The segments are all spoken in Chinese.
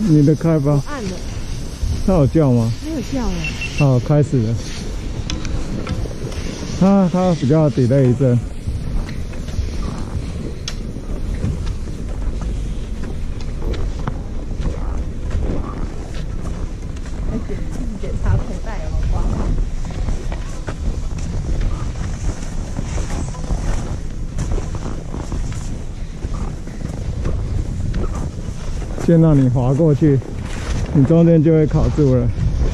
你的开吧。 按了。 它有叫吗？ 没有叫哎。 好，开始了。它比较 delay 一阵。 检查口袋有没有挂。 先让你滑过去，你中间就会卡住了。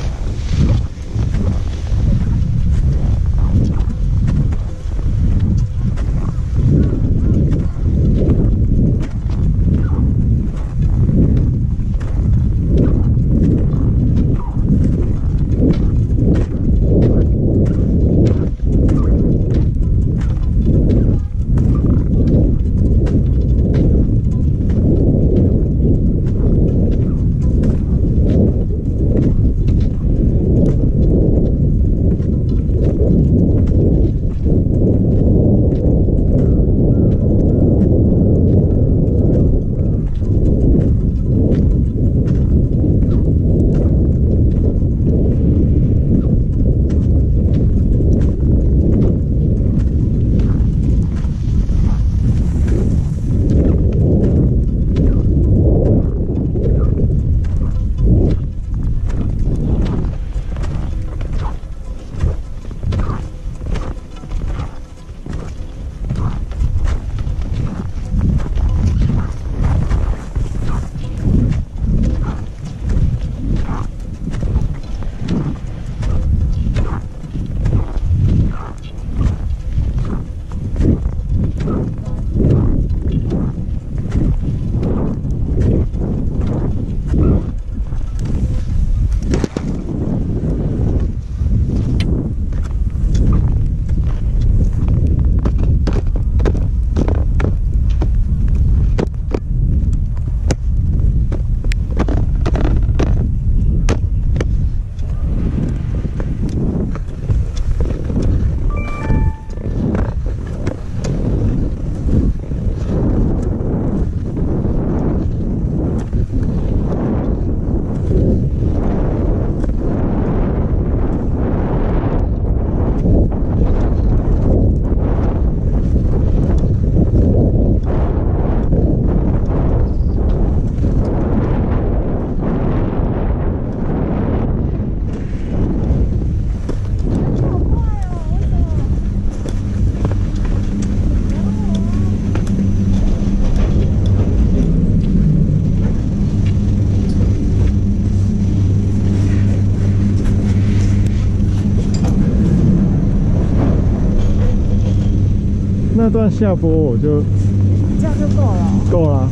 那段下坡我就这样就够了。 够了。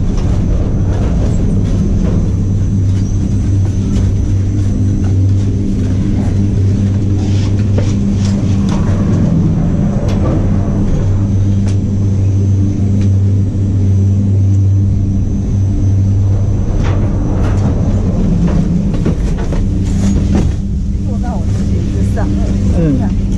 坐到我的鞋子上。 嗯。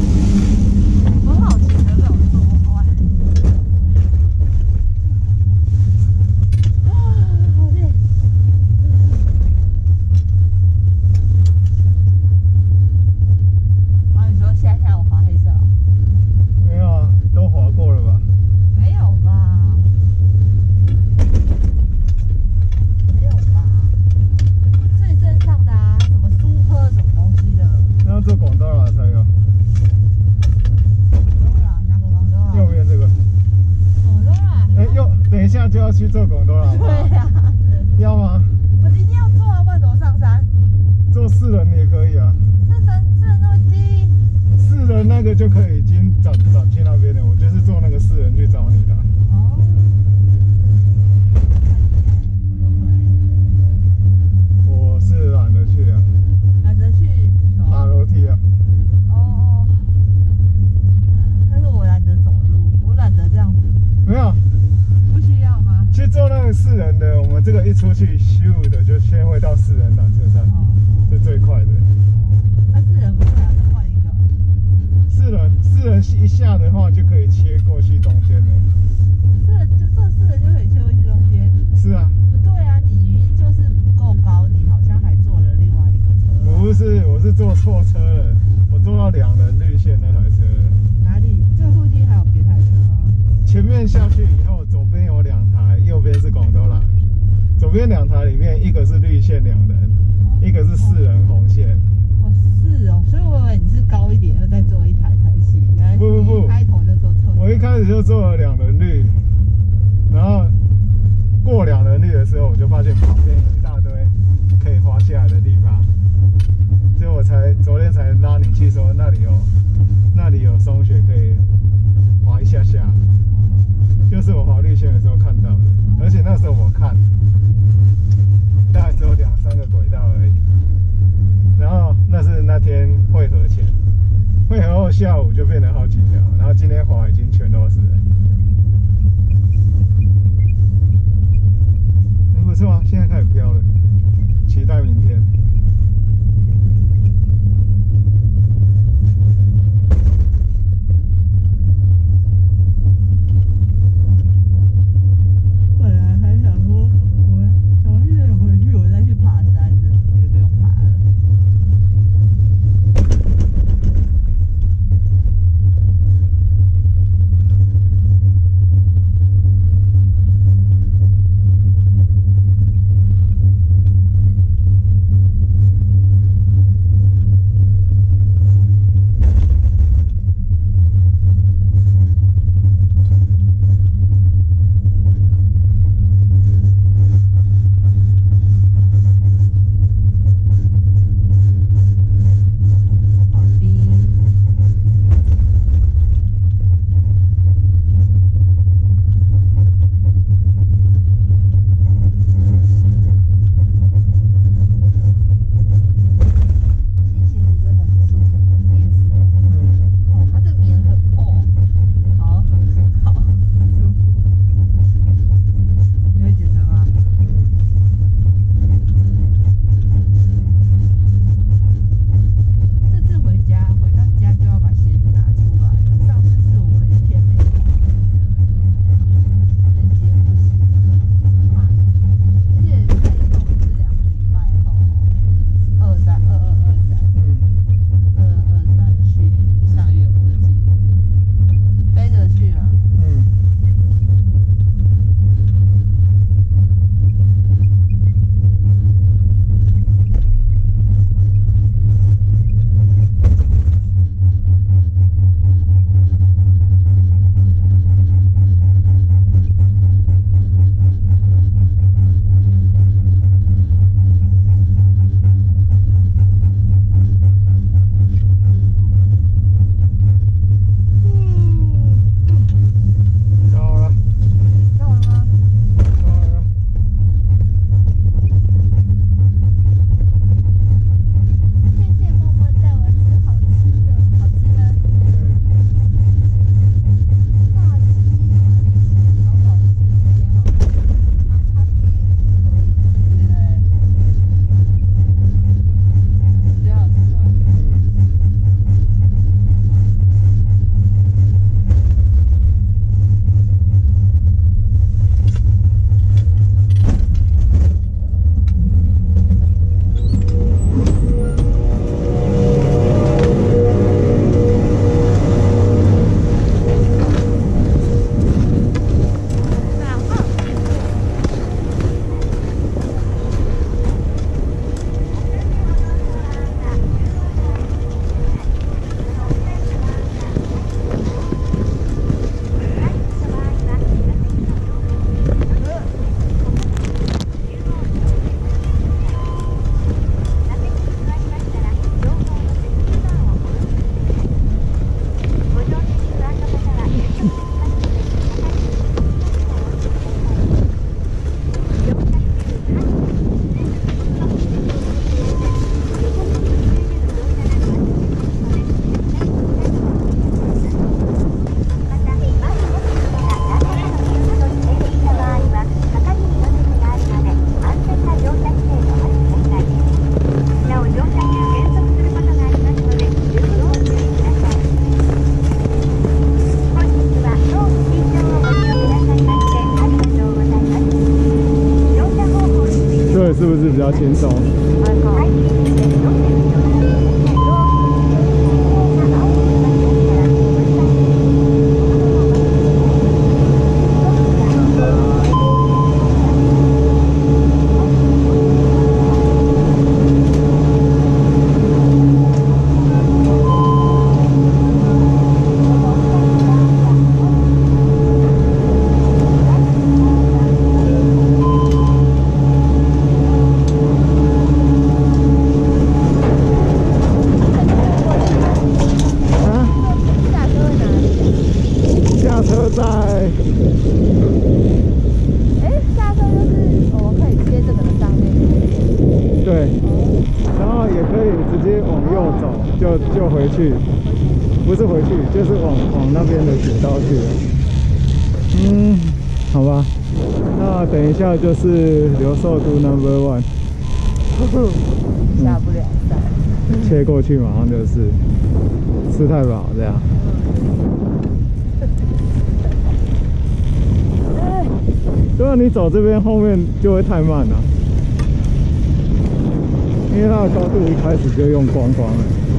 就要去做广东了。 对呀、 要吗？ 我一定要做啊，不然怎么上山？ 做4人也可以啊。 4人那么低 ？4人那个就可以已经转去那边了，我就是坐那个4人去找你的。 哦。 我是懒得去啊。 懒得去爬楼梯啊。 哦。但是我懒得走路，我懒得这样子。 没有。去坐那个4人的，我们这个一出去咻的就先会到4人缆车站，是最快的。 那4人不是还要换一个 ？4人一下的话就可以切过去中间了。 4人就可以切过去中间。 是啊。 不对啊，你就是不是，我是坐错车了，我坐到2人绿线那台车了。 哪里？这附近还有别台车吗？ 前面下去以后，左边有2台，右边是广州啦。左边2台里面，一个是绿线2人，一个是4人红线。 哦，是哦，所以我以为你是高一点，又再坐一台才行。原来不， 一开头就坐错。 我一开始就坐了2人绿，然后过2人绿的时候，我就发现旁边有一大堆可以滑下来的地方，所以我昨天才拉你去说那里有松雪可以滑一下下，就是我滑绿线的时候看到的，而且那时候我看大概只有2-3个轨道而已，然后那是那天汇合前，汇合后下午就变成好几条，然后今天滑已经全都是了。不错啊，现在开始飘了，期待明天。 本来还想说，我早一点回去，我再去爬山的，也不用爬了。 是不是比较轻松？ 还好。 走就回去，不是回去就是往那边的雪道去了。好吧，那等一下就是留寿都 No.1， 下不了山， 切过去马上就是吃太饱这样。对啊，你走这边后面就会太慢了，因为它的高度一开始就用光光了，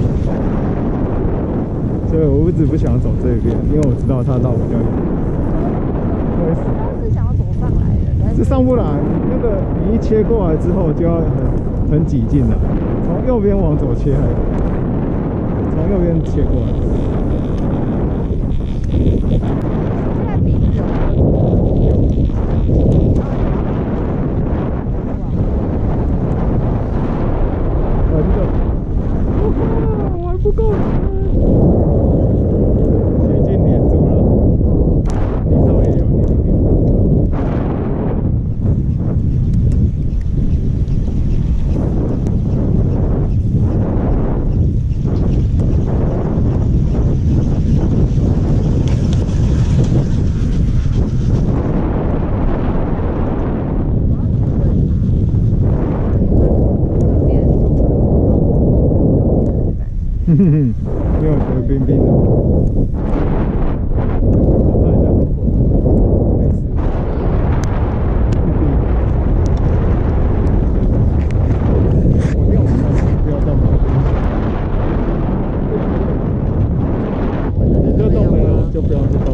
所以我一直不想走这边，因为我知道它绕比较远。 我是想要走上来的，但是上不来，那个你一切过来之后就要很挤进了，从右边往左切还有，从右边切过来。 现在鼻子我还不够，雪镜黏住了，你稍微也有黏一点。没有觉得冰冰的，我看一下后果，没事。我掉不要动了，你就动没了，就不要去动。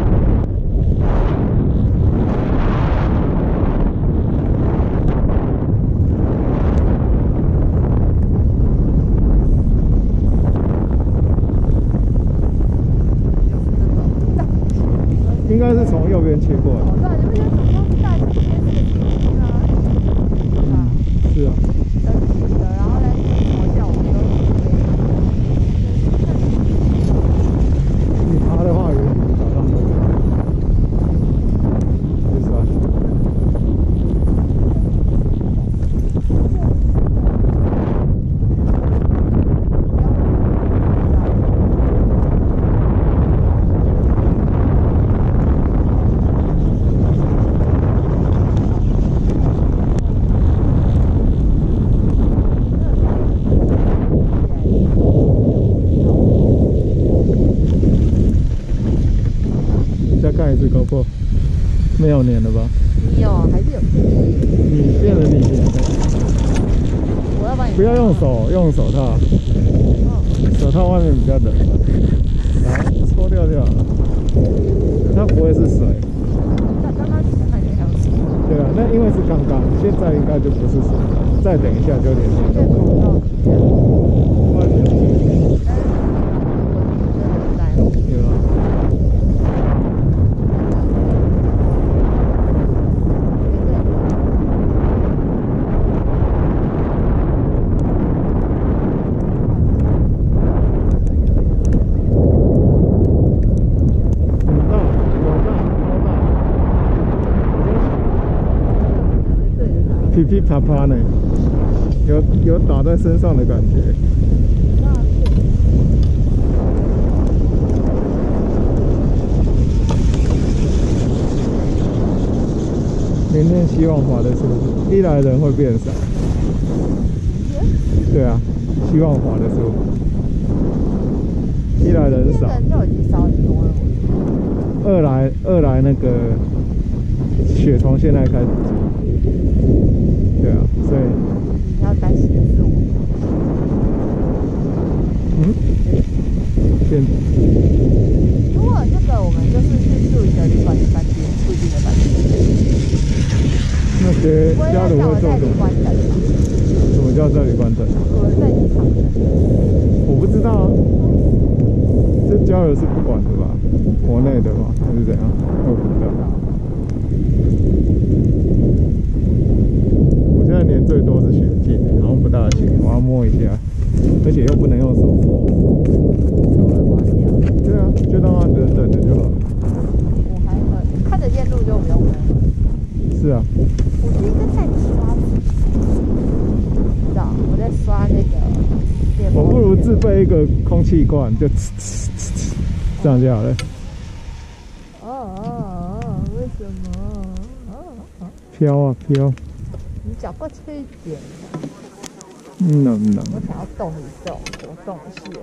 应该是从右边切过来。 对，你不觉得怎么都大街是个斜吗？ 是啊。 升级的，然后呢，我叫我们都你爬的话，有可能早上都就算了。再看一次GoPro，没有粘了吧？ 你有还是有？ 你变成你粘的。 我要把你不要用手，用手套。手套外面比较冷，来搓掉就好了。它不会是水。 那刚刚看起来像水。 对啊，那因为是刚刚，现在应该就不是水了。再等一下就连接这口罩外面有啊。噼噼啪啪呢，有打在身上的感觉。明天希望滑得舒服，一来人会变少。对啊，希望滑得舒服。一来人少， 人就已经少很多了。 二来那个雪从现在开始积。对啊，所以你要担心的是我。 变。 如果这个我们就是去住一个旅馆的饭店，附近的饭店。 那些家人会做什么？什么叫这里关灯？ 我在机场。 我不知道啊，这交流是不管的吧？国内的吗？还是怎样？我不知道。我现在连最多是雪镜，然后不大行，我要摸一下，而且又不能用手摸。对啊，就让它冷冷的就好了。 我还看得见路就不用摸。 是啊。 我是一个在刷子，知道我在刷那个我不如自备一个空气罐，就这样就好了。 为什么？ 飘啊飘！ 你脚快吹一点。 冷。 我想要动一动，活动一下。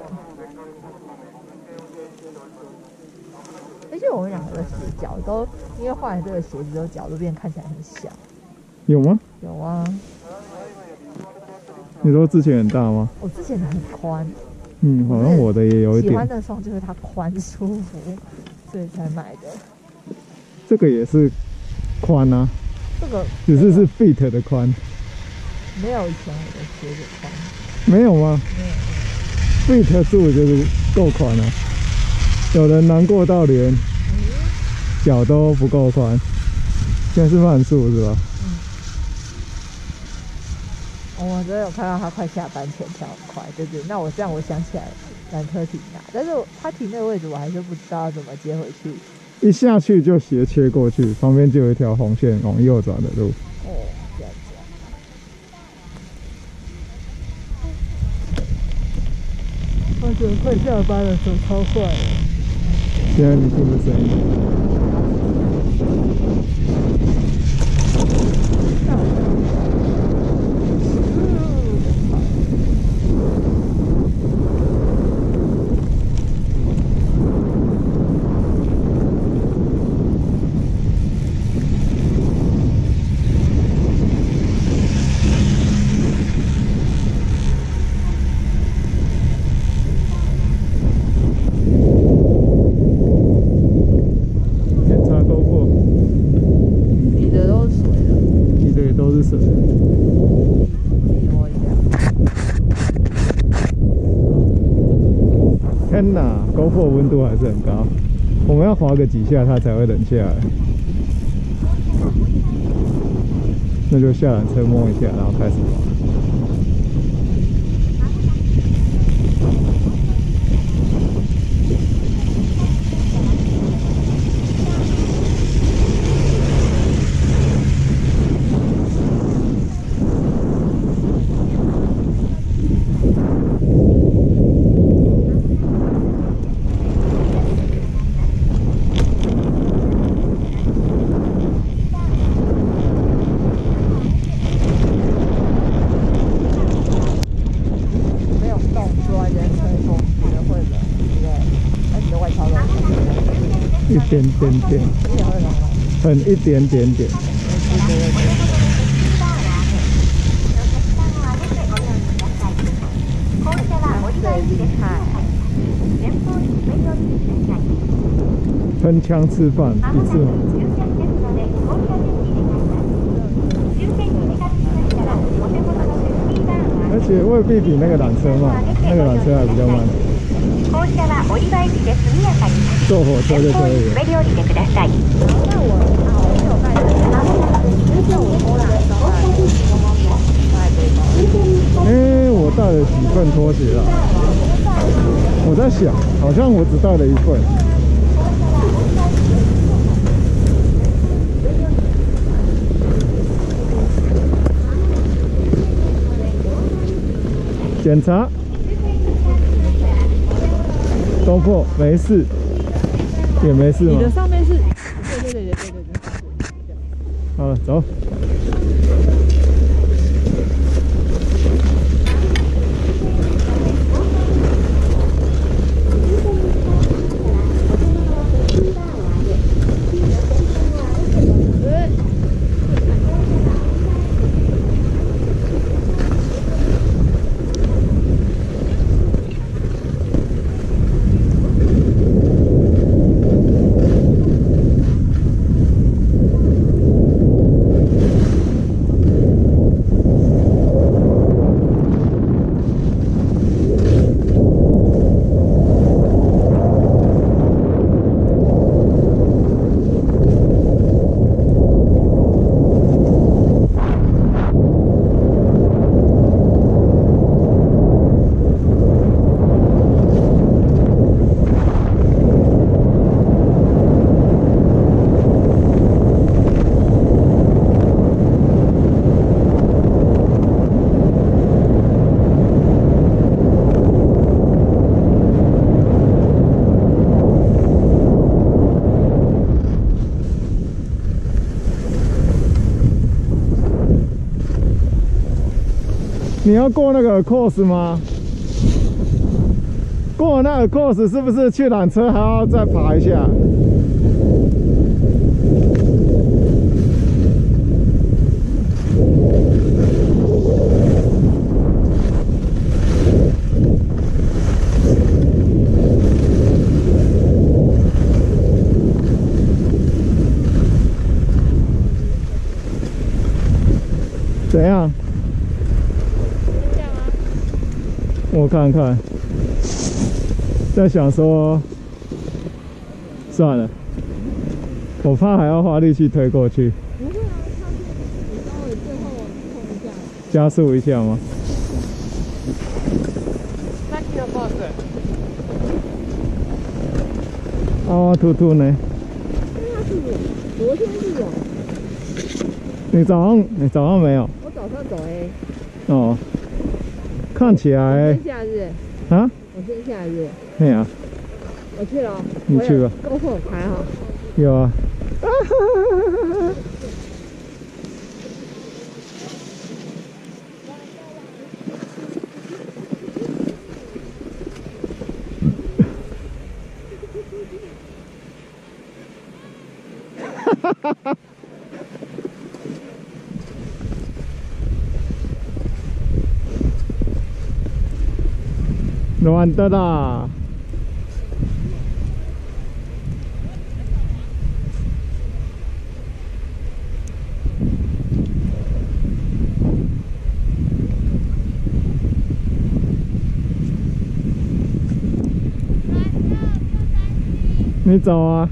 而且我们两个的鞋脚都因为换了这个鞋子之后，脚都变看起来很小。 有吗？ 有啊。 你说之前很大吗？ 我之前的很宽。 好像我的也有一点。 喜欢的双就是它宽舒服，所以才买的。 这个也是宽啊。 这个只是 fit 的宽。 没有以前我的鞋子宽。 没有吗？ 没有。 fit 住就是够宽了。有人难过到连脚都不够宽。现在是慢速是吧？ 我真的有看到他快下班前跳很快，对。那我这样我想起来缆车停哪，但是他停那个位置我还是不知道怎么接回去。 一下去就斜切过去，旁边就有一条红线往右转的路。 这样子。我觉得快下班了，走超快了。 现在你听不声音？天哪，GoPro 温度还是很高，我们要滑个几下它才会冷下来。那就下缆车摸一下，然后开始滑。一点点，很一点点。喷枪吃饭一次吗？而且未必比那个缆车慢，那个缆车还比较慢。坐火车就可以了。我带了几份拖鞋啊？我在想，好像我只带了一份。检查。GoPro没事，也没事吗？ 你的上面是，对。 好了，走。 你要过那个 course 吗？过那个 course 是不是去缆车还要再爬一下？怎样？我看看，在想说，算了，我怕还要花力气推过去。 不会啊，上去你稍微最后碰一下。 加速一下吗 3 km boss。 啊，兔兔呢？ 昨天是有。 你早上没有？ 我早上走哦，看起来夏日。 啊？ 我先夏日。 对啊， 我去了。 你去吧。 GoPro拍哈。 有啊。暖的啦！你走啊！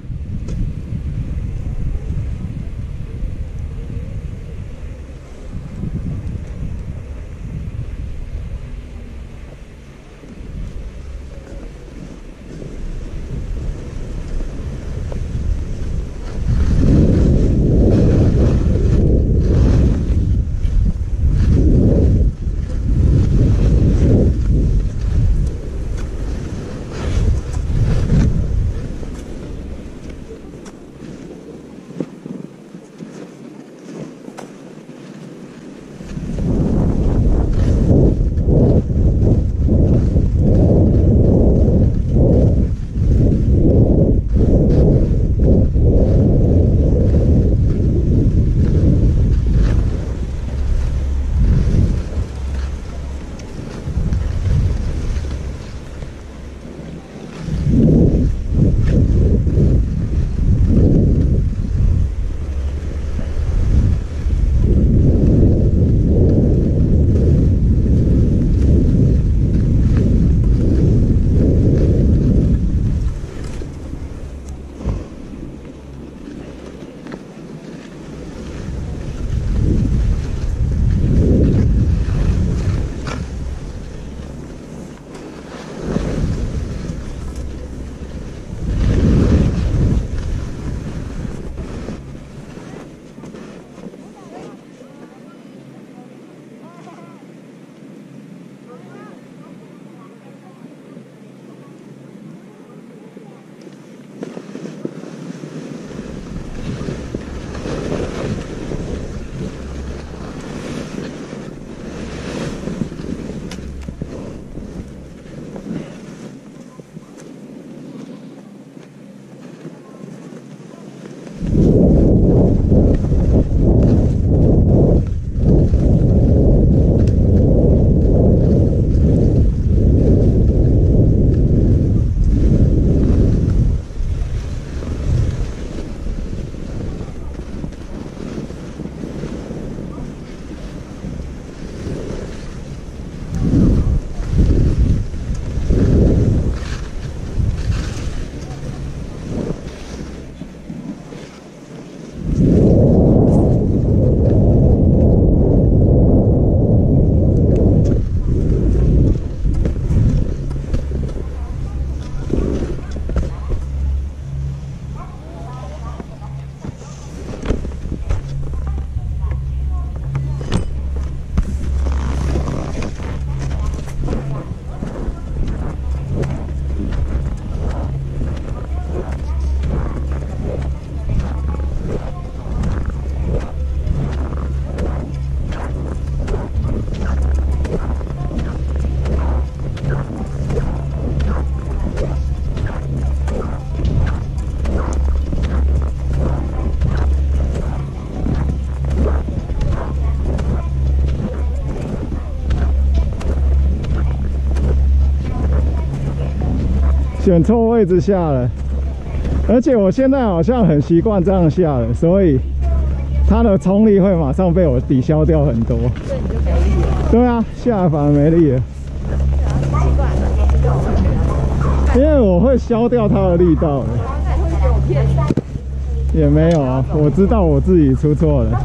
选错位置下了，而且我现在好像很习惯这样下了，所以它的冲力会马上被我抵消掉很多。 所以你就没力了。 对啊，下来反而没力了。 奇怪， 因为我会消掉它的力道。 那你会给我骗你？ 也没有啊，我知道我自己出错了。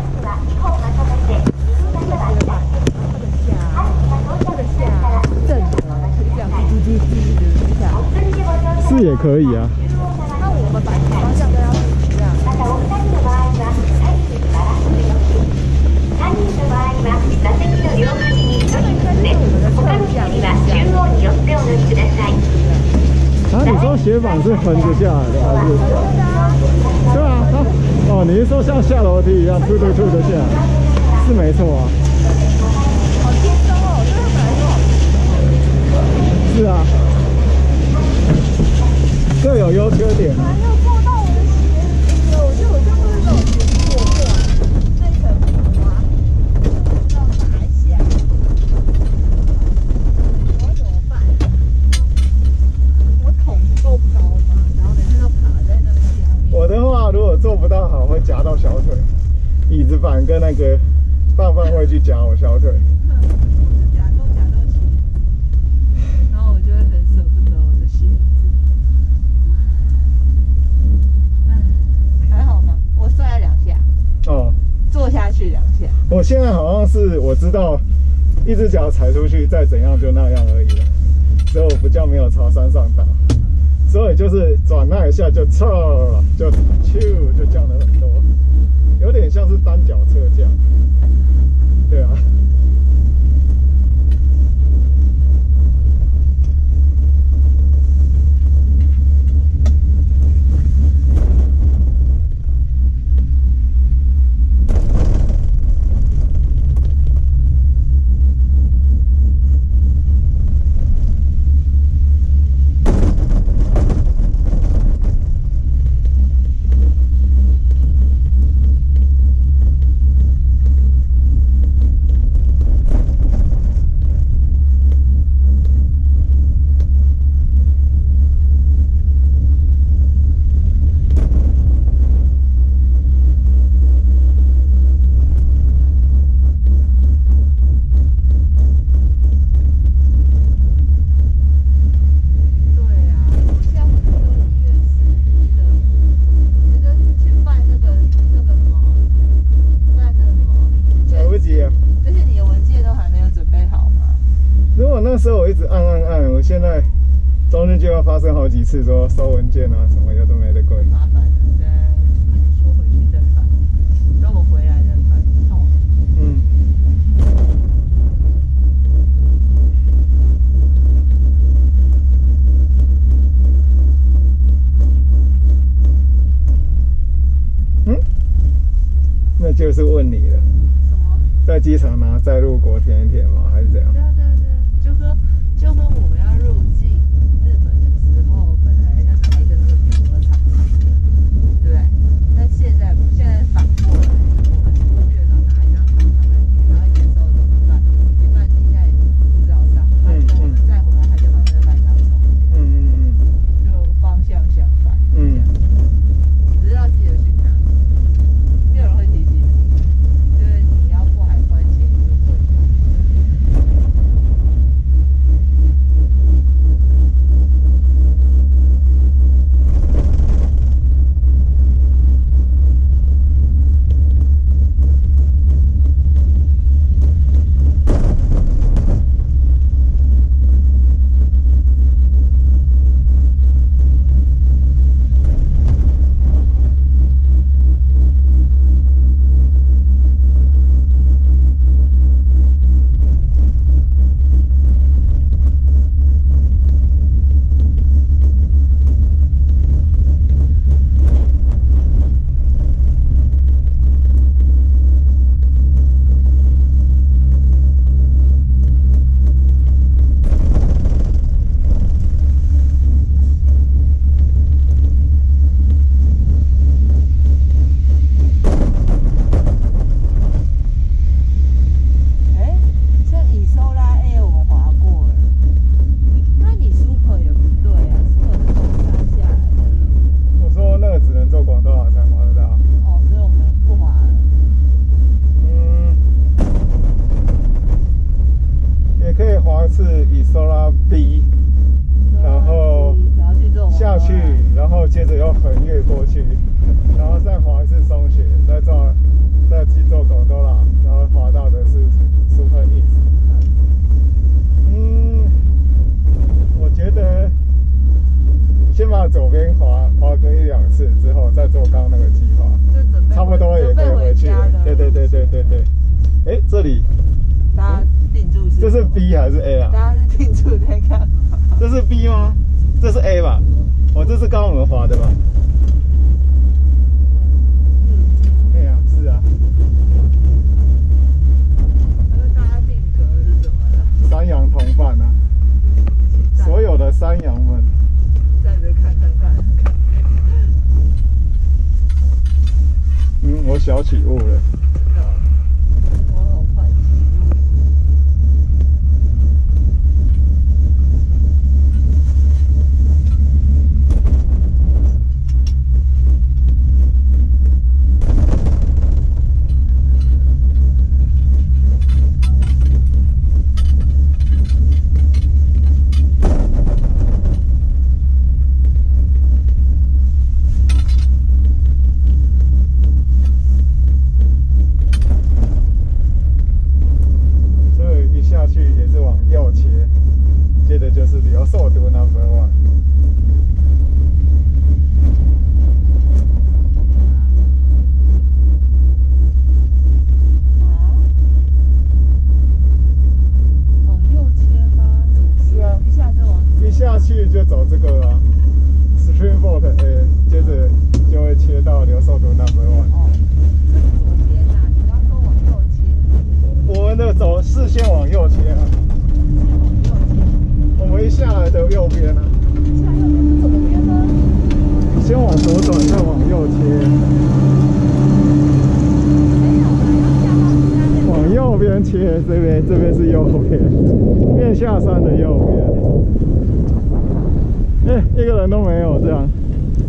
是也可以啊。 那我们把方向都要这样。 啊，你说斜板是横着下来的还是？对啊，哦，你是说像下楼梯一样突的下来？是没错啊。 好轻松哦，这个本来就好。 是啊。各有优缺点。 还要坐到我的鞋子，我觉得我这样会不会让我鞋子破掉？这一层皮吗？不知道拿一下。我要怎么办？我桶不够高吗？然后每次都卡在那个下面。 我的话，如果做不到好，会夹到小腿，椅子板跟那个棒棒会去夹我小腿。 夹到起，然后我就会很舍不得我的鞋子。还好吗？我摔了2下。 哦， 坐下去2下。 我现在好像是我知道，一只脚踩出去，再怎样就那样而已了，所以我比较没有朝山上打，所以就是转那一下就撤了，就就降了很多，有点像是单脚侧降。对啊。那时候我一直按，我现在中间就要发生好几次说收文件啊什么有的没的鬼， 麻烦了，对，说回去再烦，等我回来再烦，痛。 那就是问你了， 什么？ 在机场拿载入国填一填吗？还是怎样？ 对啊，就跟我们要入境日本的时候，本来要拿一个那个表格长长的，对不对？但现在反过来，我们出去的时候拿一张长长的，然后验收怎么办？没办记在护照上，然后我们再回来，他就把那个半张重掉，就方向相反，只是要记得去拿，没有人会提醒你，就是你要过海关前就会。 往左边滑个1-2次之后，再做刚刚那个计划，差不多也可以回去了。对。哎，这里， 大家定住是？ 这是 B 还是 A 啊？ 大家是定住在干嘛？ 这是 B 吗？这是 A 吧？哦，这是刚刚我们滑的吧？对啊，是啊。 那大家定格是怎么了？ 山羊同伴啊，所有的山羊们。 站着看。 我小起雾了。 我好快起雾。 接着就是留寿都 No.1。 往右切吗？ 是啊，一下去就走这个啊 ，Streamboat A， 接着就会切到留寿都 No.1。 哦，这是左边啊，你刚说往右切。 我们的走视线往右切啊。我们一下来的右边啊， 下右边是左边吗？ 先往左转，再往右切。 没有啦，要下到下面。 往右边切，这边是右边，面下山的右边。一个人都没有这样。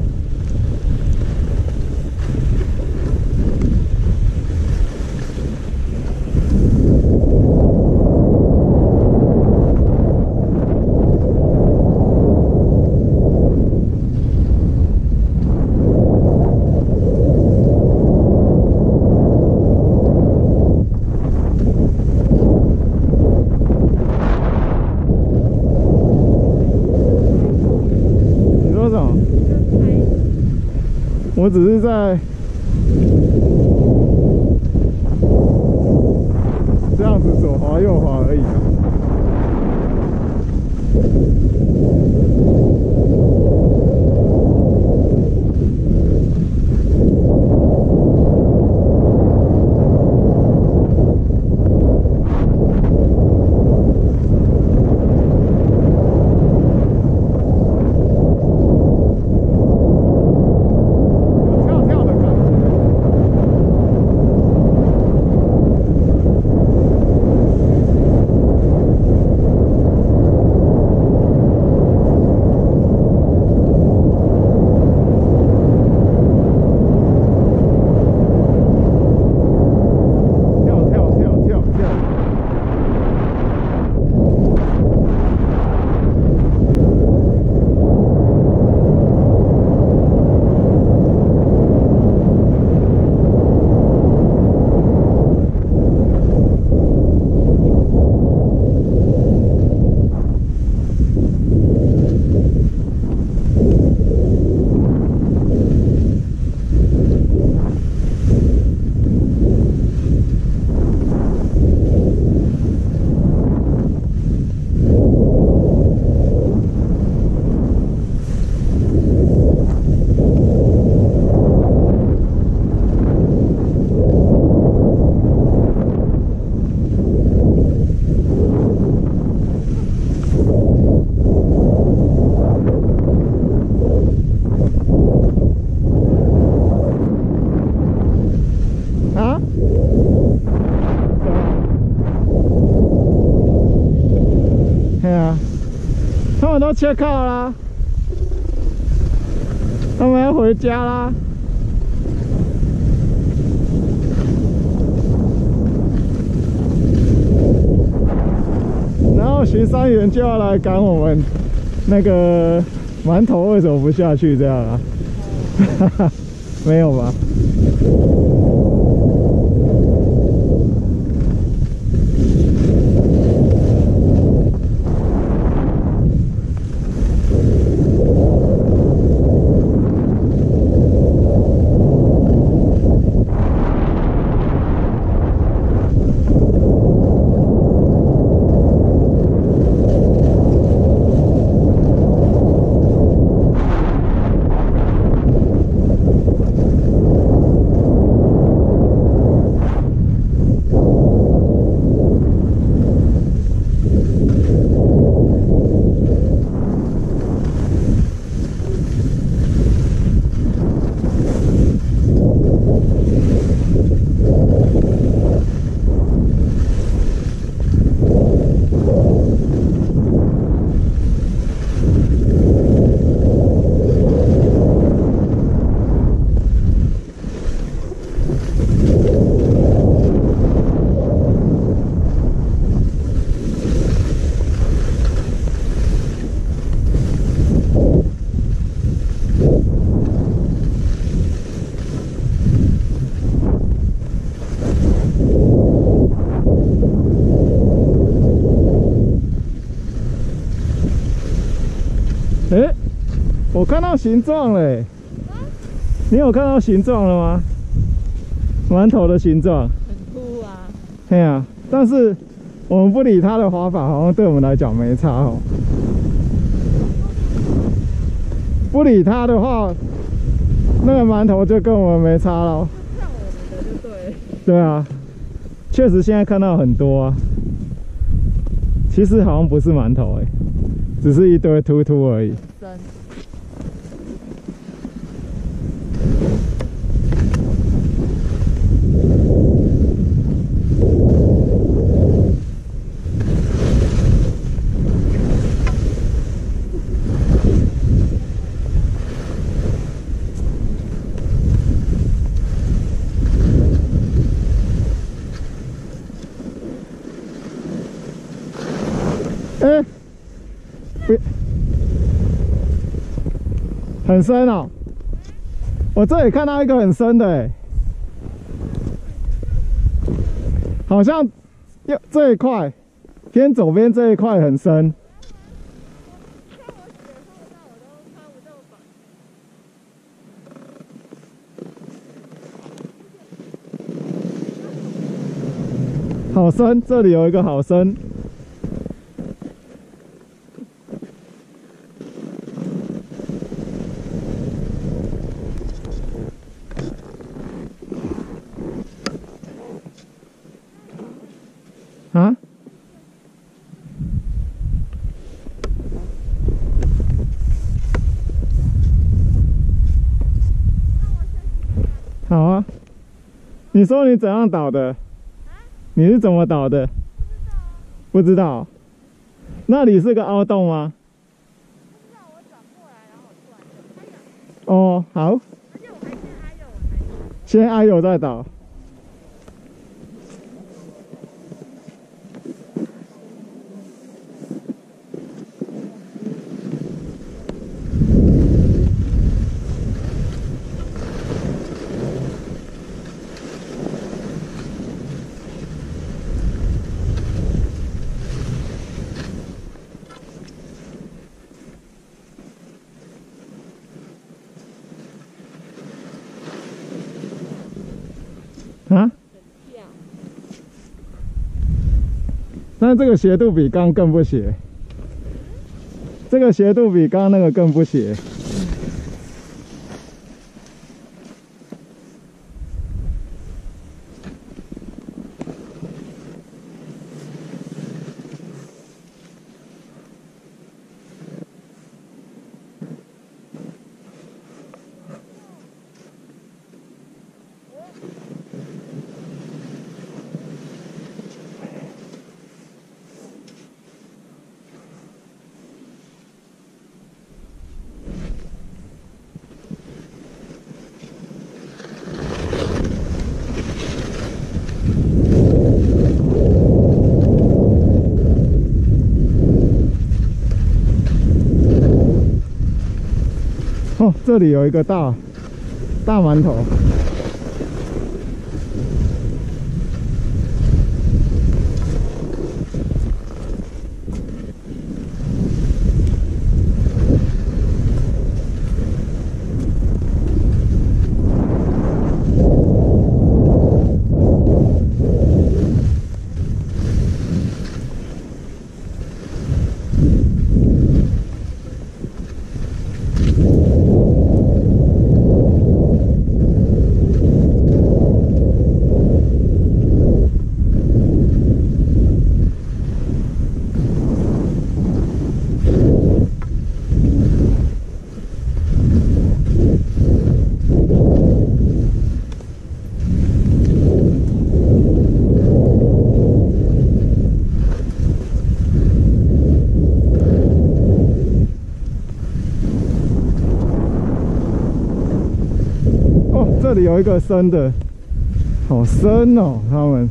我只是在这样子左滑右滑而已啊。都check out啦，他们要回家啦。然后巡山员就要来赶我们那个馒头为什么不下去这样啊？没有吧？ 哎，我看到形状了欸。你有看到形状了吗？馒头的形状。 很凸啊。 对啊，但是我们不理它的滑法，好像对我们来讲没差哦。不理它的话，那个馒头就跟我们没差了。 像我们的就对。 对啊，确实现在看到很多啊。其实好像不是馒头只是一堆突突而已。 深。 哎，很深哦！我这里看到一个很深的好像这一块偏左边这一块很深。好深，这里有一个好深。啊？好啊。你说你怎样倒的？你是怎么倒的？不知道。那里是个凹洞吗？ 不知道，我转过来，然后我突然就哦，好。 而且我还先挨油再倒。啊？但是这个斜度比刚更不斜，这个斜度比刚刚那个更不斜。哦，这里有一个大馒头。这里有一个深的，好深哦！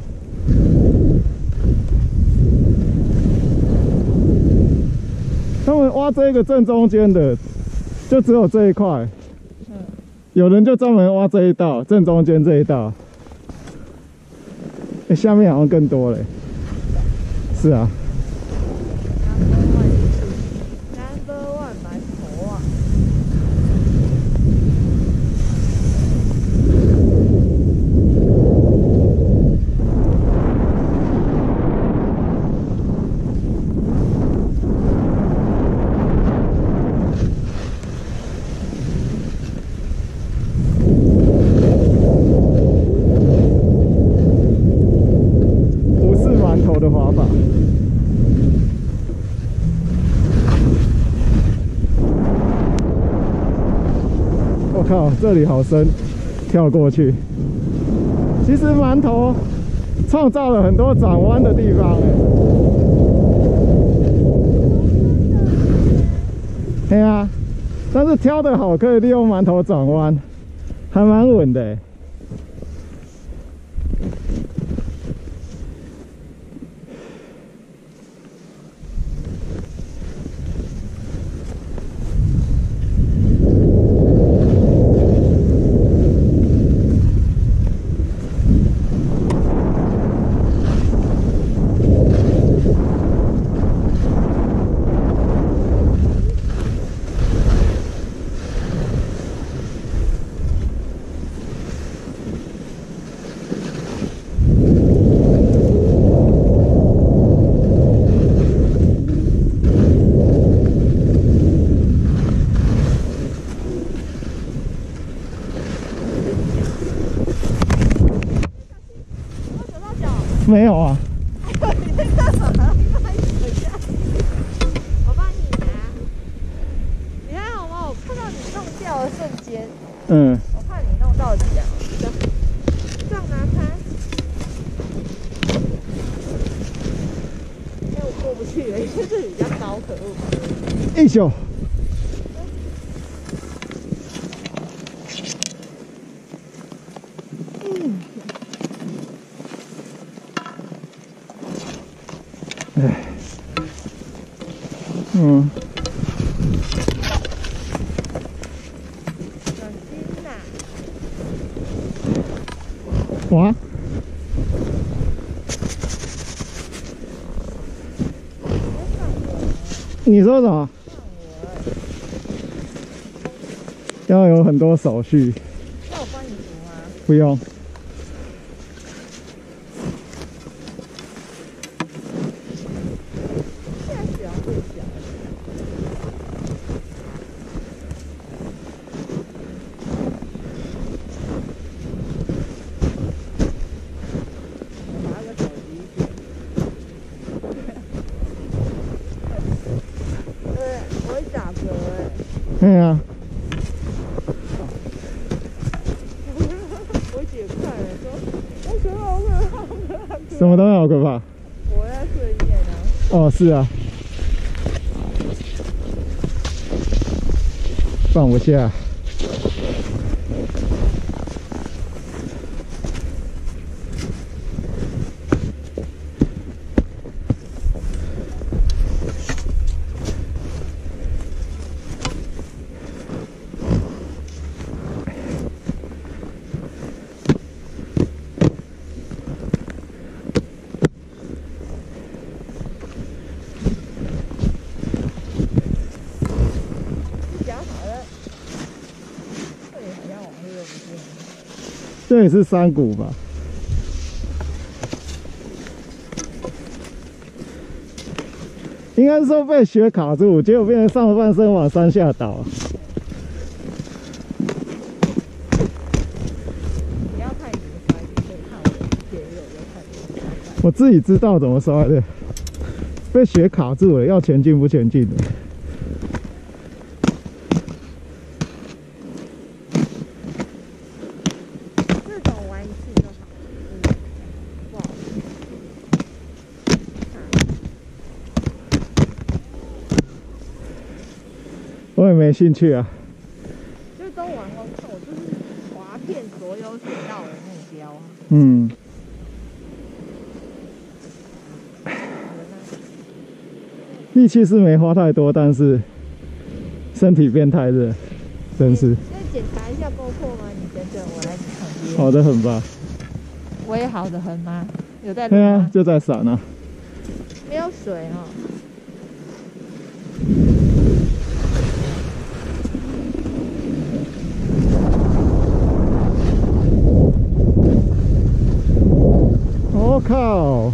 他们挖这个正中间的，就只有这一块。有人就专门挖这一道，正中间这一道。下面好像更多嘞。是啊。 Number one 馒头。 靠，这里好深，跳过去。其实馒头创造了很多转弯的地方对啊，但是挑得好，可以利用馒头转弯，还蛮稳的没有啊。 你在干嘛？帮你等一下，我帮你拿。你还好吗？我看到你弄掉的瞬间，我怕你弄到脚，这样拿开。哎，我过不去了，因为这里比较高，可恶。 哎咻！ 小心呐！ 哇！你说什么？要有很多手续。 要我帮你读吗？ 不用。 现在水要最小。我拿个手机点。对，我会打嗝哎。 对啊。 我姐看了说：“我觉得好可怕。” 什么东西好可怕？ 我在睡眠啊。 哦，是啊。放不下。这也是山谷吧？应该是说被雪卡住，结果变成上半身往山下倒。 你要看你怎么摔，你可以看我的铁友在看你。 我自己知道怎么摔的，被雪卡住了，要前进不前进的。我也没兴趣啊。 就都玩完后，我就是滑遍所有雪道的目标。 力气是没花太多，但是身体变太热，真是。 要检查一下GoPro吗？你等等，我来你旁边。 好的很吧？ 我也好的很吗？有在录吗？ 对啊，就在闪啊。 没有水哦。 我靠！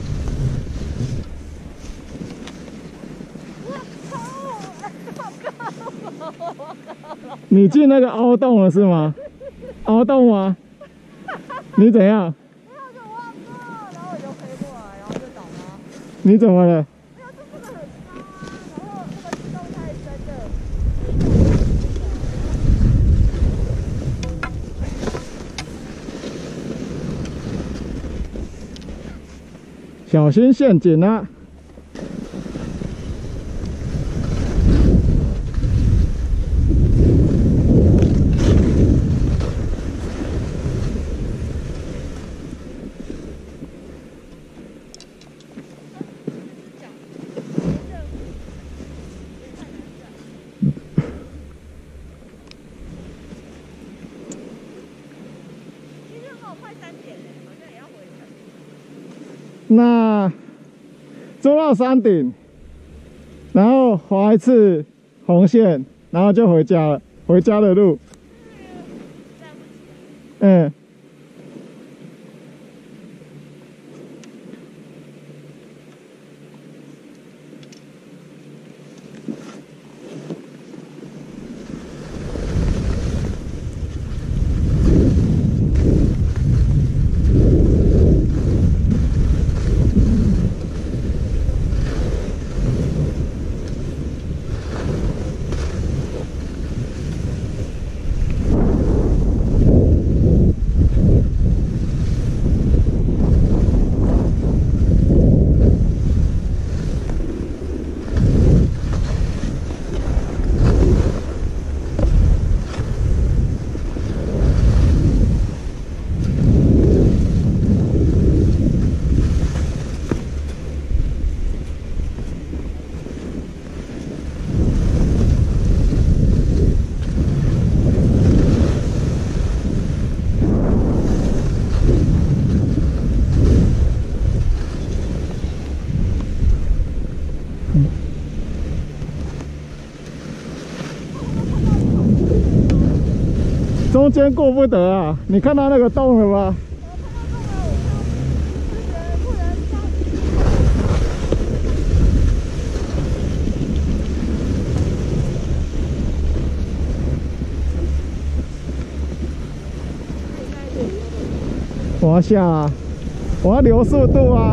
你进那个凹洞了是吗？凹洞吗？你怎样？ 没有，就忘了，然后我就飞过来，然后就倒了。 你怎么了？ 没有，就这个很高啊，然后那个洞太深的。 小心陷阱啊！那坐到山顶，然后划一次红线，然后就回家了。回家的路，嗯。中间过不得啊！你看到那个洞了吗？我要下啊！我要留速度啊！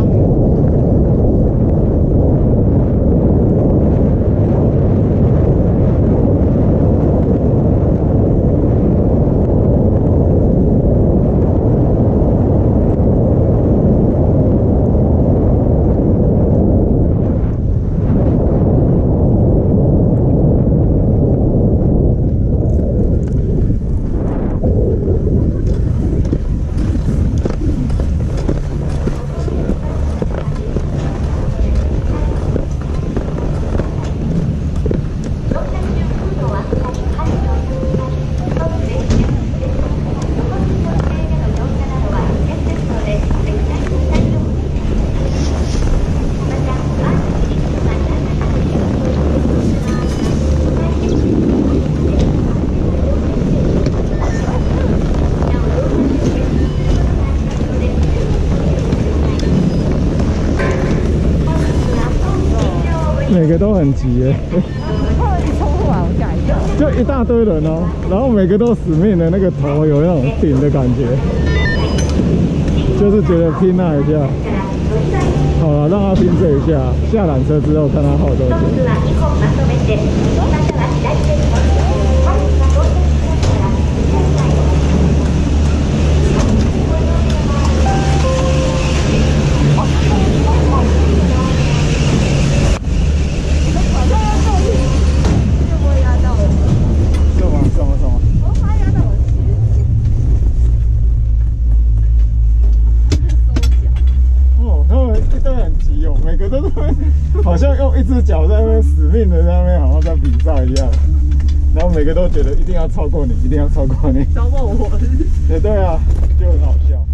每个都很急耶， 一冲出来我吓一跳， 就一大堆人哦，然后每个都死命的那个头有那种顶的感觉，就是觉得拼那一下。好了，让他拼这一下，下缆车之后看他耗多久。好像用一只脚在那边死命的在那边，好像在比赛一样。然后每个都觉得一定要超过你，一定要超过你， 超过我。 对啊，就很好笑。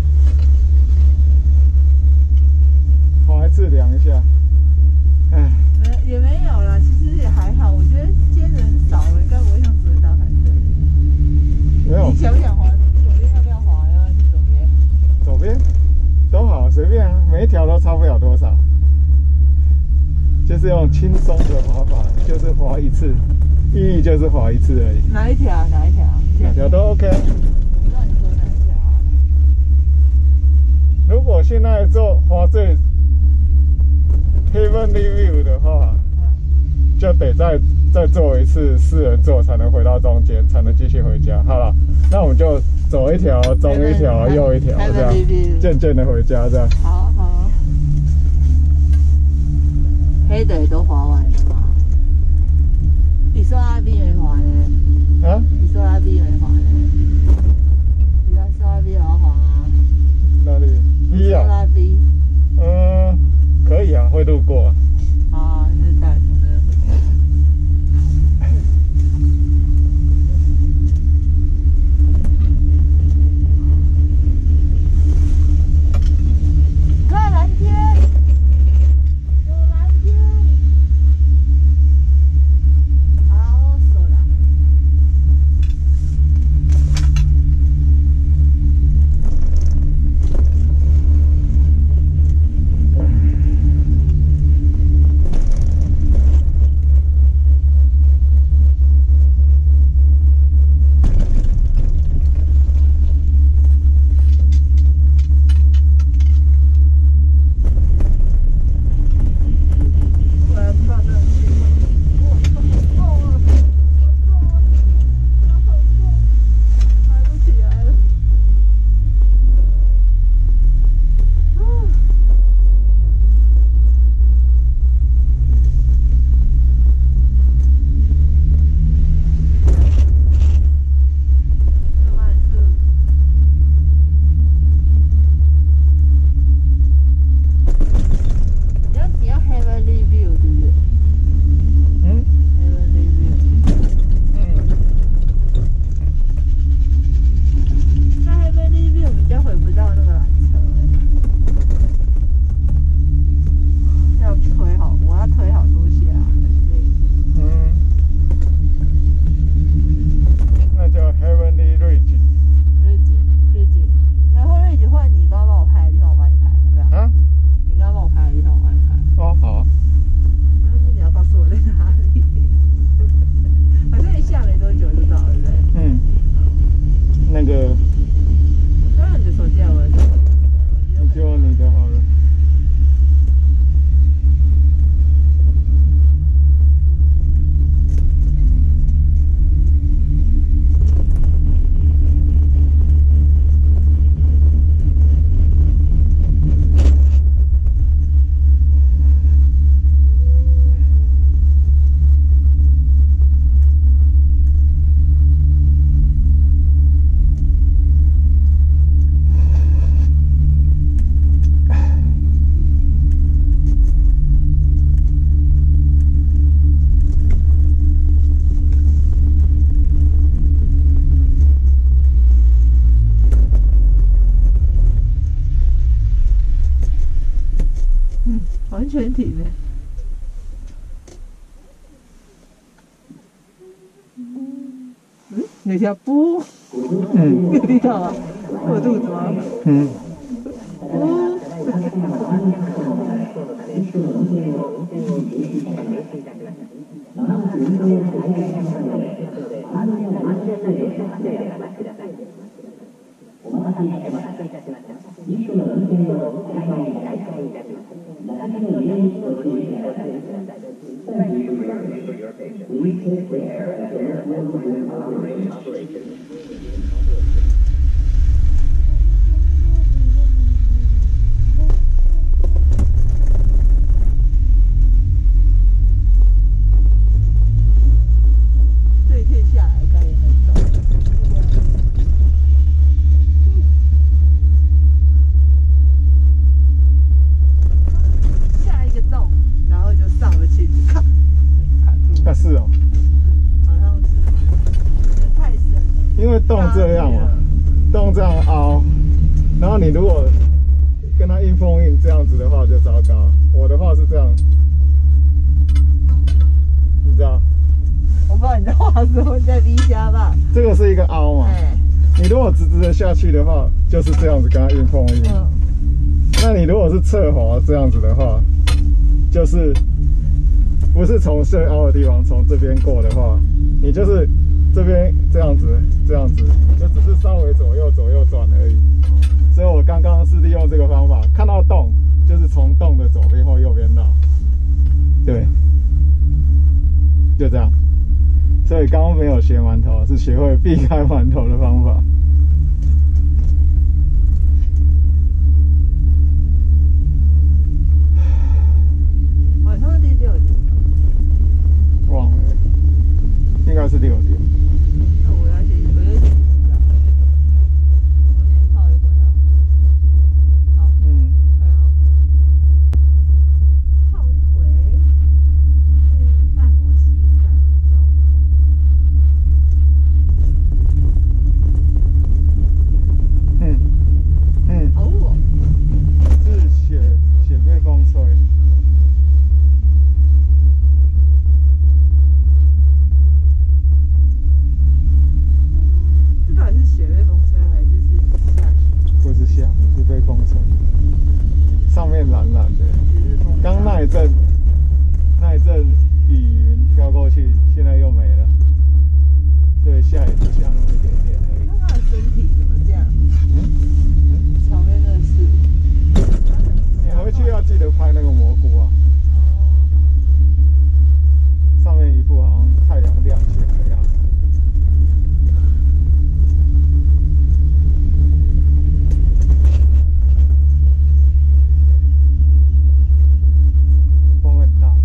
划一次量一下，哎， 也没有啦，其实也还好。我觉得今天人少了，应该不会像昨天大排队。 没有。 你想不想滑左边？要不要滑？要去左边？ 左边都好，随便啊，每一条都差不了多少。就是用轻松的滑法，就是滑一次，意义就是滑一次而已。 哪一条？哪一条？ 哪条都 OK。 我知道你说哪一条。 如果现在做滑最 Heavenly View 的话，就得再做一次4人座才能回到中间，才能继续回家。好了，那我们就走一条，中一条，右一条，这样渐渐的回家，这样。 好好。 黑的也都滑完了吗？你说那边没滑呢？ 啊？ 你说那边没滑呢？你说那边有滑啊？ 哪里？ 你说那边？ 可以啊，会路过。 啊，是带从这边。看蓝天，有蓝天。好，走了。完全体的。你听不？你听到吗？我肚子吗？对天下来该也很早。下一个洞，然后就上了去，卡住。 啊，是哦。 好像是，这太深了。 因为洞这样嘛，洞这样凹，然后你如果跟它硬封印这样子的话就糟糕。我的话是这样，你知道？ 我不知道你在画什么，你在 V 加吧？ 这个是一个凹嘛，你如果直直的下去的话，就是这样子跟它硬封印。那你如果是侧滑这样子的话，就是不是从最凹的地方从这边过的话，你就是这边这样子，就只是稍微左右转而已。所以我刚刚是利用这个方法，看到洞就是从洞的左边或右边绕，对，就这样。所以刚刚没有学馒头，是学会避开馒头的方法。 晚上第6 是6点。 那我要去，我就去洗澡。我先泡一会啊。好，快好。泡一会，按摩膝盖比较痛。哦， 是血被风吹。 这到底是血被风吹还是下雪？ 不是下，是被风吹。上面蓝蓝的。刚那一阵雨云飘过去，现在又没了，所以下也就下那么一点点而已。 那他的身体怎么这样？旁边的是。 你回去要记得拍那个蘑菇啊。上面一副好像太阳亮起来的样子。风很大。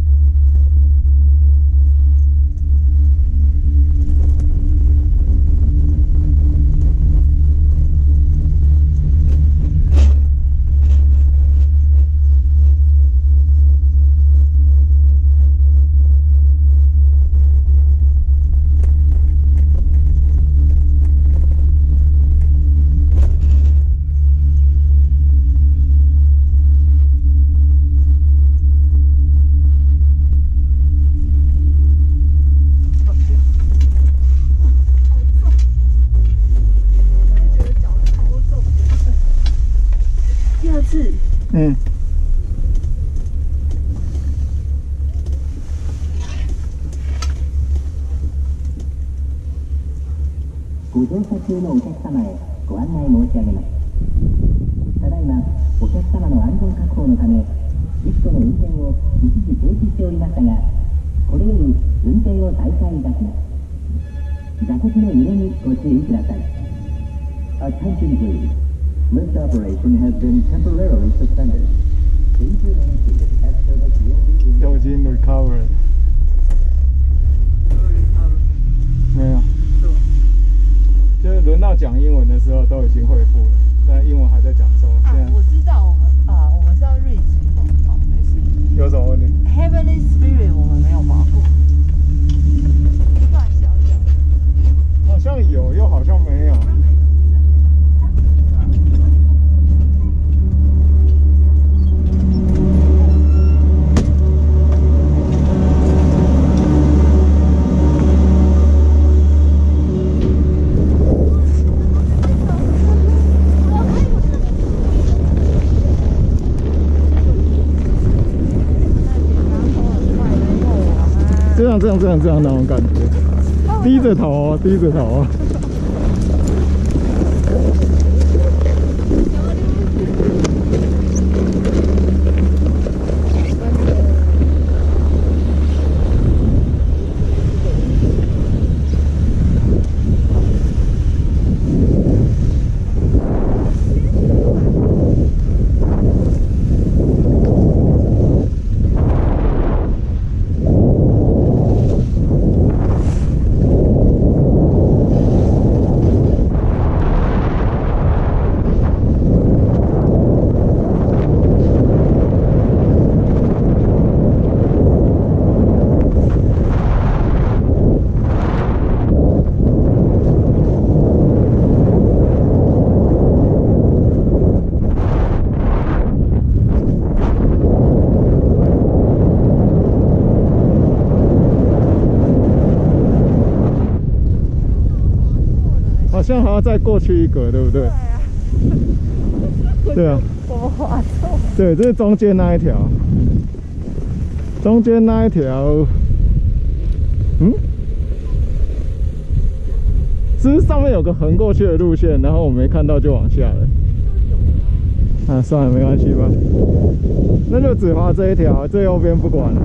ご乗車中のお客様へご案内申し上げます。ただいまお客様の安全確保のためリフトの運転を一時停止しておりましたが、これより運転を再開いたします。座席の揺れにご注意ください。Attention please. Lift operation has been temporarily suspended. Please remain seated as service will resume. 都已经 recover 了。没有。就是轮到讲英文的时候都已经恢复了，但英文还在讲说。 我知道我们是要 reach 没事。 有什么问题 ？Heavenly Spirit 我们没有滑过，算小小的。 好像有，又好像没有。这样那种感觉，低着头哦，低着头哦。好像还要再过去一格，对不对？对啊。 我们滑错。 对，这是中间那一条。中间那一条，是不是上面有个横过去的路线，然后我没看到就往下了？啊，算了，没关系吧。那就只滑这一条，最右边不管了。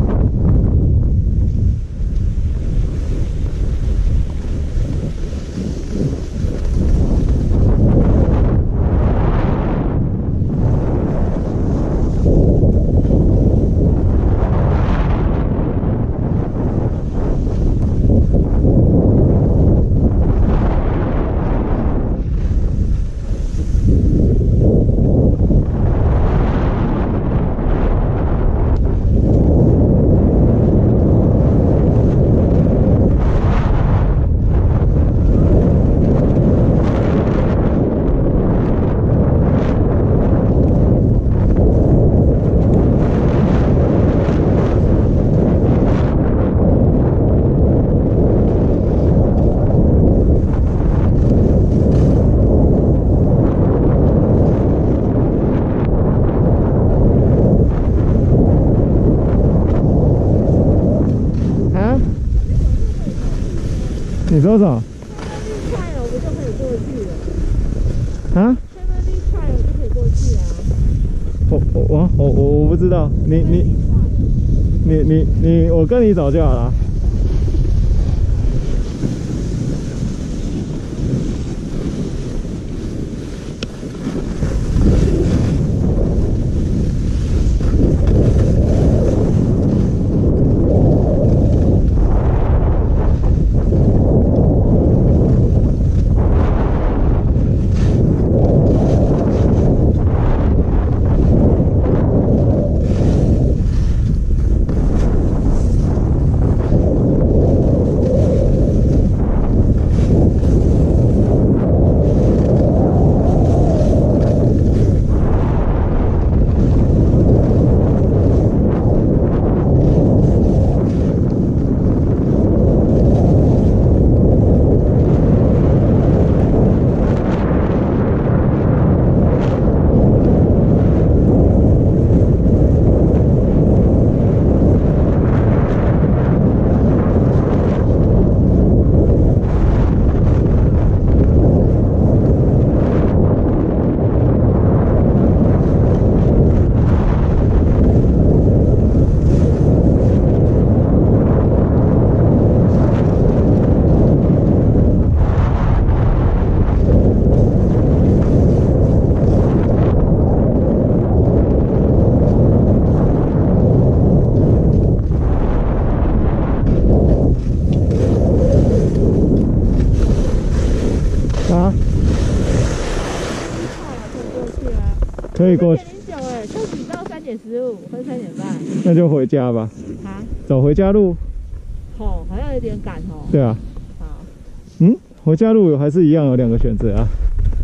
你说什么？ 快了，我就可以过去了。 啊？ 现在立快了就可以过去啊。 我不知道，我跟你走就好了。可以过去。 3.09哎，休息到3.15分3.半。 那就回家吧。 啊？ 走回家路。 好像有点赶哦。 对啊。 好。 回家路还是一样有2个选择啊。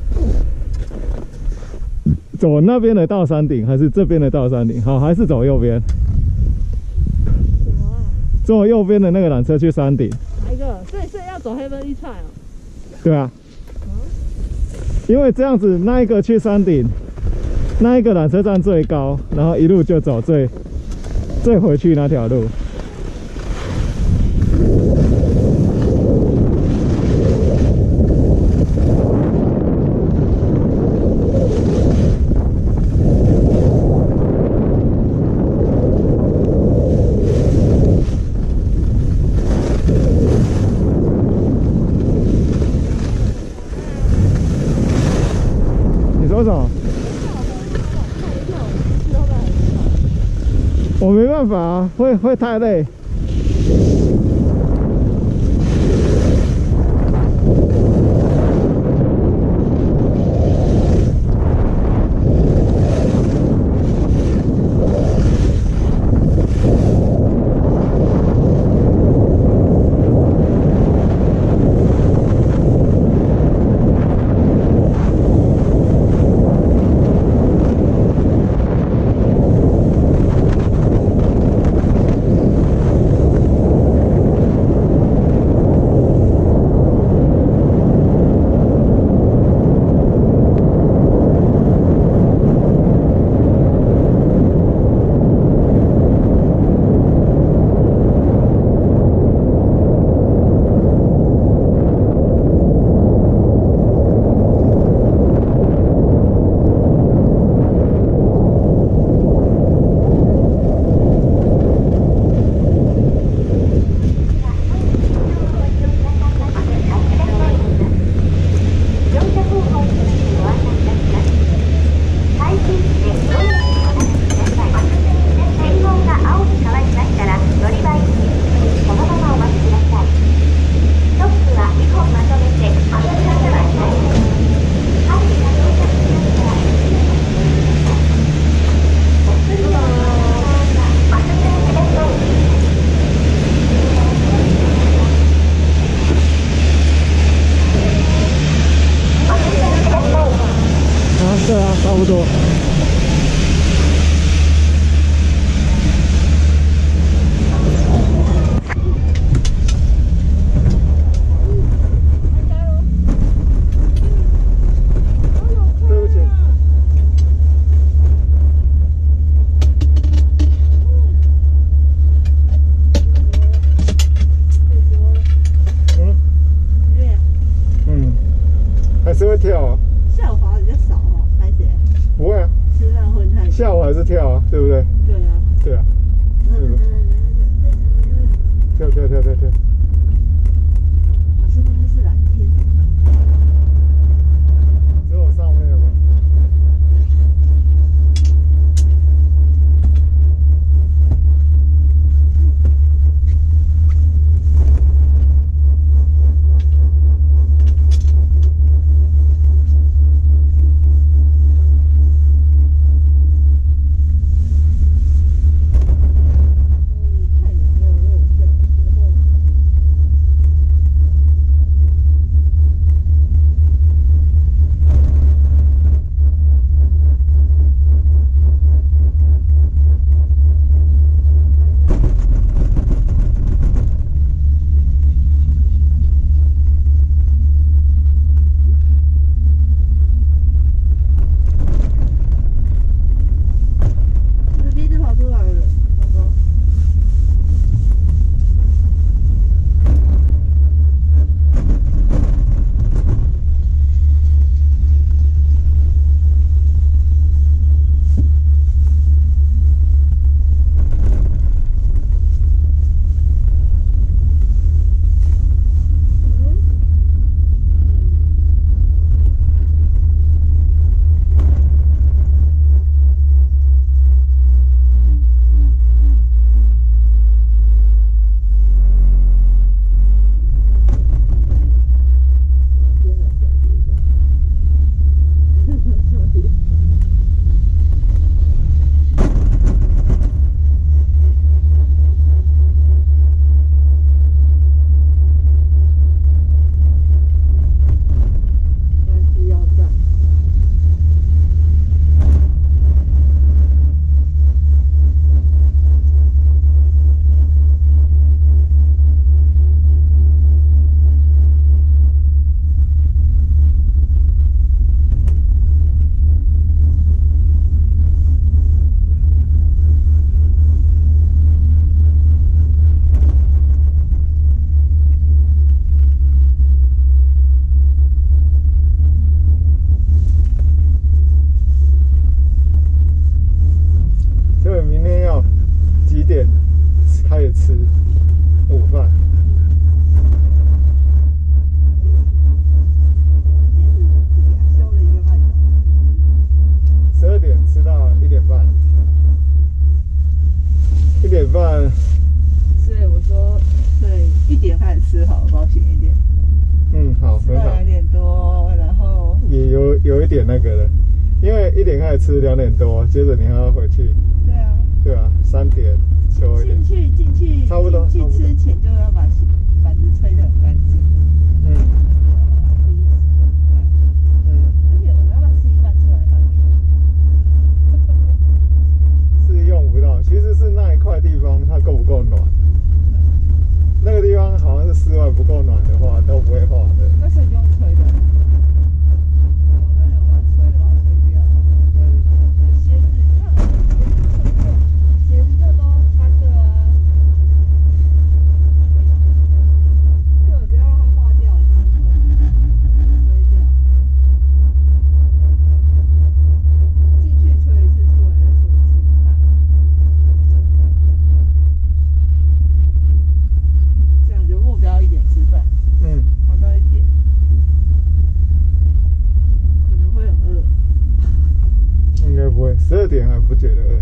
走那边的到山顶，还是这边的到山顶？好，还是走右边。 什么啊？ 坐右边的那个缆车去山顶。 哪一个？所以要走 Heavenly Trail 哦。 对啊。因为这样子，那一个去山顶，那一个缆车站最高，然后一路就走最回去那条路。多少？我没办法啊，会太累。 是会跳啊。 下午滑的比较少哦，拍谁？ 不会啊， 吃饭混太。 下午还是跳啊，对不对？ 对啊。 对啊。跳。 可是那是蓝天。 只有上面吗？开始吃午饭。12点吃到1点半，1点半。 所以我说，对，1点开始吃好，高兴一点。 嗯，好，很好。 2点多，然后也有一点那个了，因为1点开始吃，2点多，接着你还要回去。 对啊。 对啊，3点休一点。 进去， 差不多。 进去之前就要把板子吹得很干净。 嗯。 而且我们要不要吃一半出来翻面？ 是用不到，其实是那一块地方它够不够暖。那个地方好像是室外不够暖的话都不会化的。 那是不用吹的。我要吹的，把它吹掉。鞋子，你看我鞋子这都翻着啊，根本不要让它化掉，吹掉。进去吹一次，出来再吹一次，你看。这样就目标1点吃饭。好到1点，可能会很饿。 应该不会，12点还不觉得饿，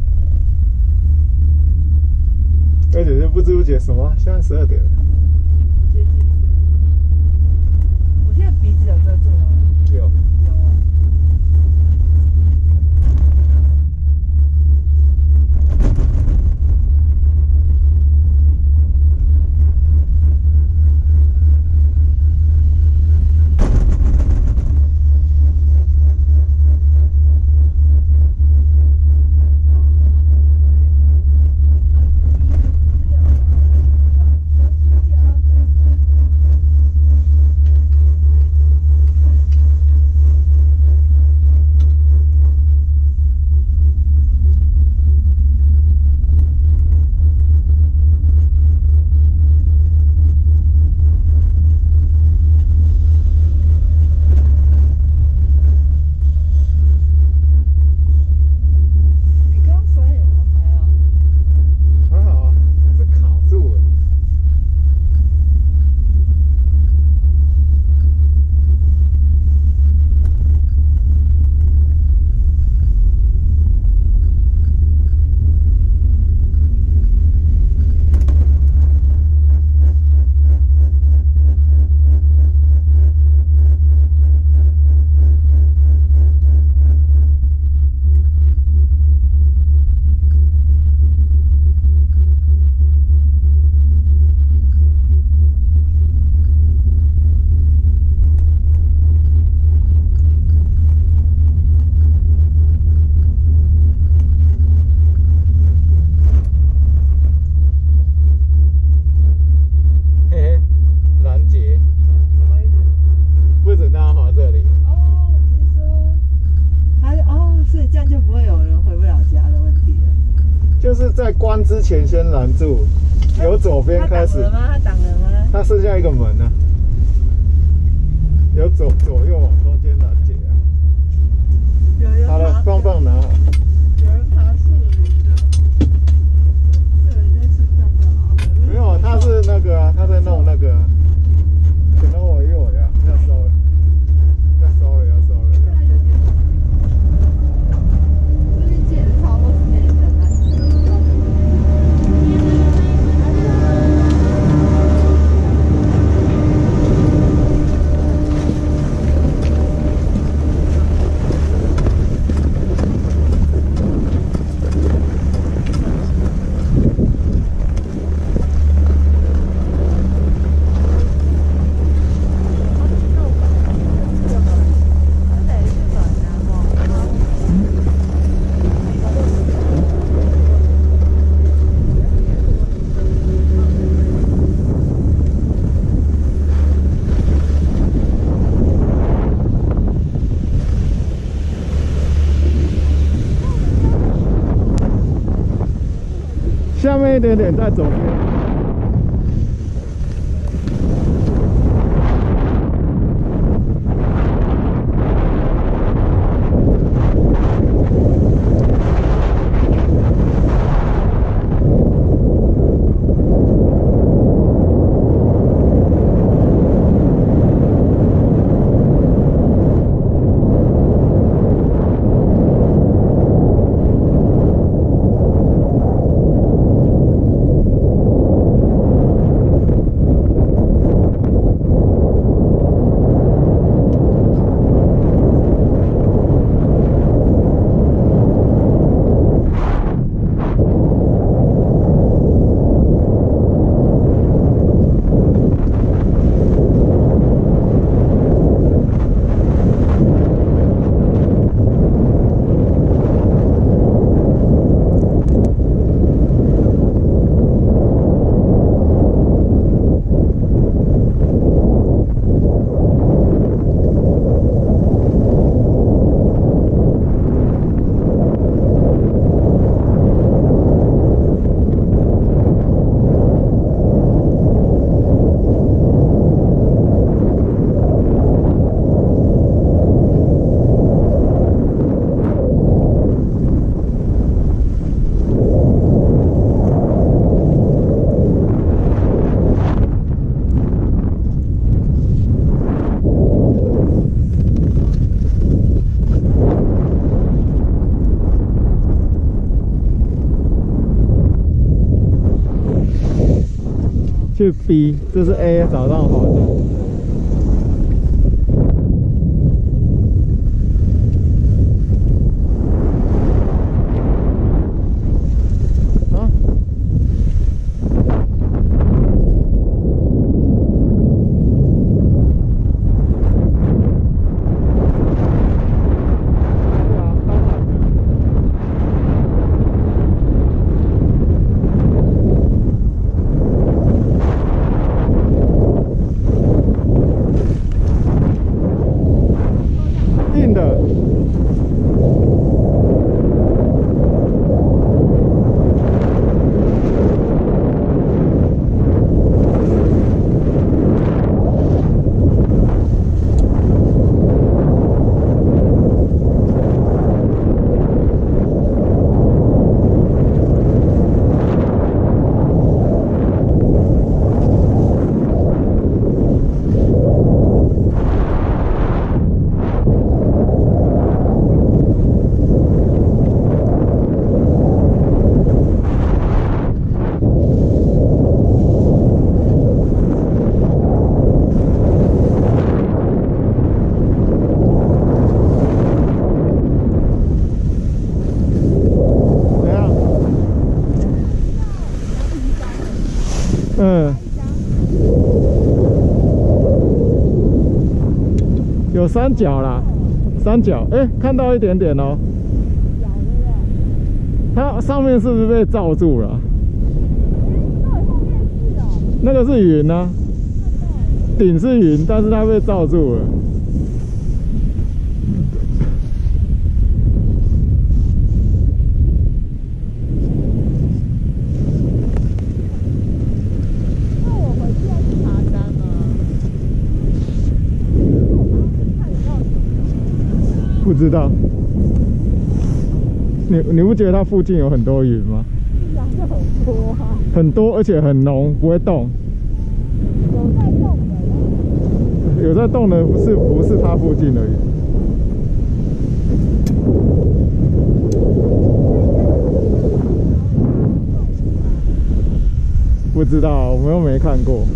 而且就不知不觉什么，现在12点了。 接近。我现在鼻子有遮住吗？ 有。 有啊。 在关之前先拦住，由左边开始。 他挡了吗？他挡了吗？ 它剩下一个门呢，由左右往中间拦截啊。好了，棒棒拿好。 有人爬树林的，这人在树上干嘛？ 没有，他是那个啊，他在弄那个、啊，请等我一会儿呀，要收了，要收了。 这边借的超多时间等啊。 下面一点点在左边。去 B， 这是 A 找到好的。啊？有三角啦，三角，哎，看到一点点哦。它上面是不是被罩住了？那个是云啊，顶是云，但是它被罩住了。 不知道。你不觉得它附近有很多云吗？ 是很多啊， 很多，而且很浓，不会动。 有在动的。 有在动的不是它附近的云。不知道，我们又没看过。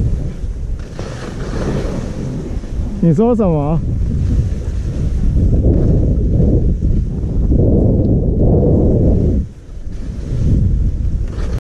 你说什么？